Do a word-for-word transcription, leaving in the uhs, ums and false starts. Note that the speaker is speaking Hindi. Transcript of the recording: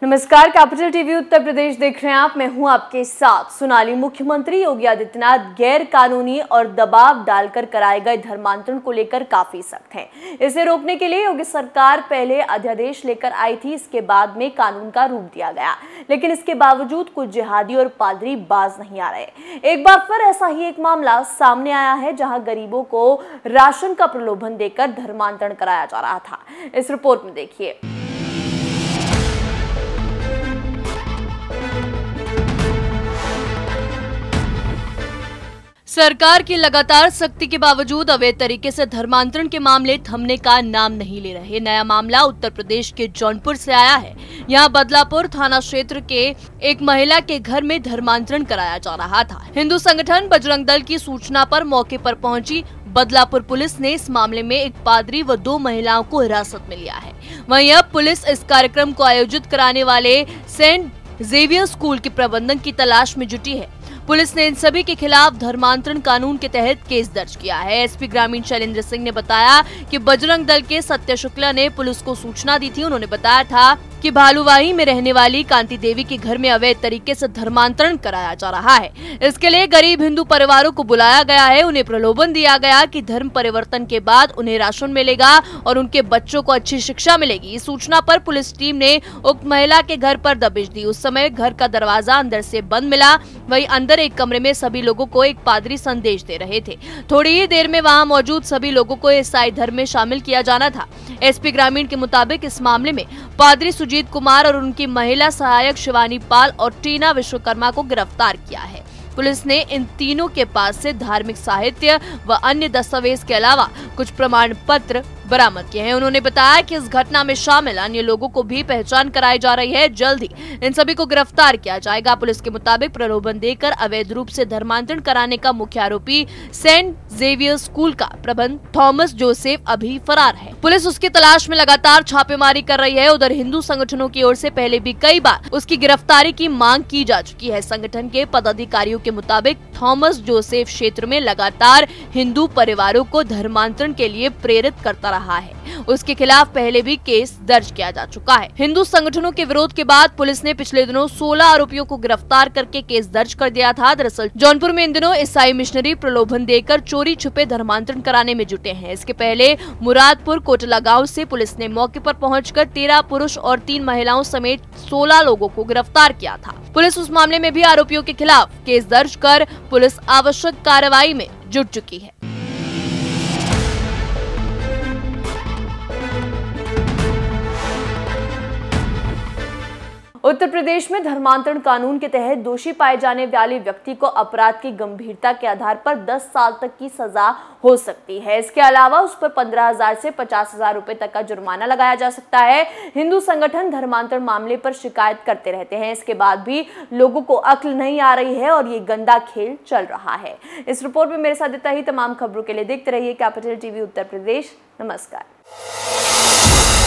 नमस्कार, कैपिटल टीवी उत्तर प्रदेश देख रहे हैं आप। मैं हूं आपके साथ सोनाली। मुख्यमंत्री योगी आदित्यनाथ गैर कानूनी और दबाव डालकर कराए गए धर्मांतरण को लेकर काफी सख्त हैं। इसे रोकने के लिए योगी सरकार पहले अध्यादेश लेकर आई थी, इसके बाद में कानून का रूप दिया गया, लेकिन इसके बावजूद कुछ जिहादी और पादरी बाज नहीं आ रहे। एक बार फिर ऐसा ही एक मामला सामने आया है, जहां गरीबों को राशन का प्रलोभन देकर धर्मांतरण कराया जा रहा था। इस रिपोर्ट में देखिए। सरकार की लगातार सख्ती के बावजूद अवैध तरीके से धर्मांतरण के मामले थमने का नाम नहीं ले रहे। नया मामला उत्तर प्रदेश के जौनपुर से आया है। यहाँ बदलापुर थाना क्षेत्र के एक महिला के घर में धर्मांतरण कराया जा रहा था। हिंदू संगठन बजरंग दल की सूचना पर मौके पर पहुंची बदलापुर पुलिस ने इस मामले में एक पादरी व दो महिलाओं को हिरासत में लिया है। वहीं अब पुलिस इस कार्यक्रम को आयोजित कराने वाले सेंट जेवियर स्कूल के प्रबंधन की तलाश में जुटी है। पुलिस ने इन सभी के खिलाफ धर्मांतरण कानून के तहत केस दर्ज किया है। एसपी ग्रामीण शैलेंद्र सिंह ने बताया कि बजरंग दल के सत्य शुक्ला ने पुलिस को सूचना दी थी। उन्होंने बताया था कि भालूवाही में रहने वाली कांति देवी के घर में अवैध तरीके से धर्मांतरण कराया जा रहा है। इसके लिए गरीब हिंदू परिवारों को बुलाया गया है। उन्हें प्रलोभन दिया गया कि धर्म परिवर्तन के बाद उन्हें राशन मिलेगा और उनके बच्चों को अच्छी शिक्षा मिलेगी। इस सूचना पर पुलिस टीम ने उक्त महिला के घर पर दबिश दी। उस समय घर का दरवाजा अंदर से बंद मिला। वहीं अंदर एक कमरे में सभी लोगों को एक पादरी संदेश दे रहे थे। थोड़ी ही देर में वहां मौजूद सभी लोगों को ईसाई धर्म में शामिल किया जाना था। एसपी ग्रामीण के मुताबिक इस मामले में पादरी सुजीत कुमार और उनकी महिला सहायक शिवानी पाल और टीना विश्वकर्मा को गिरफ्तार किया है। पुलिस ने इन तीनों के पास से धार्मिक साहित्य व अन्य दस्तावेज के अलावा कुछ प्रमाण पत्र बरामद किए हैं। उन्होंने बताया कि इस घटना में शामिल अन्य लोगों को भी पहचान कराई जा रही है। जल्द ही इन सभी को गिरफ्तार किया जाएगा। पुलिस के मुताबिक प्रलोभन देकर अवैध रूप से धर्मांतरण कराने का मुख्य आरोपी सेंट जेवियर स्कूल का प्रबंध थॉमस जोसेफ अभी फरार है। पुलिस उसकी तलाश में लगातार छापेमारी कर रही है। उधर हिंदू संगठनों की ओर से पहले भी कई बार उसकी गिरफ्तारी की मांग की जा चुकी है। संगठन के पदाधिकारियों के मुताबिक थॉमस जोसेफ क्षेत्र में लगातार हिंदू परिवारों को धर्मांतरण के लिए प्रेरित करता रहा है। उसके खिलाफ पहले भी केस दर्ज किया जा चुका है। हिंदू संगठनों के विरोध के बाद पुलिस ने पिछले दिनों सोलह आरोपियों को गिरफ्तार करके केस दर्ज कर दिया था। दरअसल जौनपुर में इन दिनों ईसाई मिशनरी प्रलोभन देकर चोरी छुपे धर्मांतरण कराने में जुटे हैं। इसके पहले मुरादपुर कोटला गाँव से पुलिस ने मौके पर पहुंचकर तेरह पुरुष और तीन महिलाओं समेत सोलह लोगों को गिरफ्तार किया था। पुलिस उस मामले में भी आरोपियों के खिलाफ केस दर्ज कर पुलिस आवश्यक कार्रवाई में जुट चुकी है। उत्तर प्रदेश में धर्मांतरण कानून के तहत दोषी पाए जाने वाले व्यक्ति को अपराध की गंभीरता के आधार पर दस साल तक की सजा हो सकती है। इसके अलावा उस पर पंद्रह हजार से पचास हजार रुपए तक का जुर्माना लगाया जा सकता है। हिंदू संगठन धर्मांतरण मामले पर शिकायत करते रहते हैं। इसके बाद भी लोगों को अक्ल नहीं आ रही है और ये गंदा खेल चल रहा है। इस रिपोर्ट में मेरे साथ इतना ही। तमाम खबरों के लिए देखते रहिए कैपिटल टीवी उत्तर प्रदेश। नमस्कार।